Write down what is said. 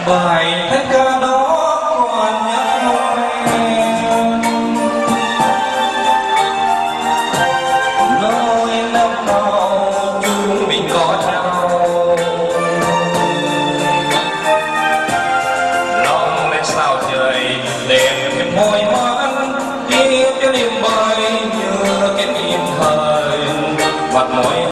bài thánh ca đó còn nhắc em nói năm nào chúng mình có nhau lòng lên sao trời đèn thêm môi hoan kỷ niệm cho đêm bay như cái niềm thời mặt mỏi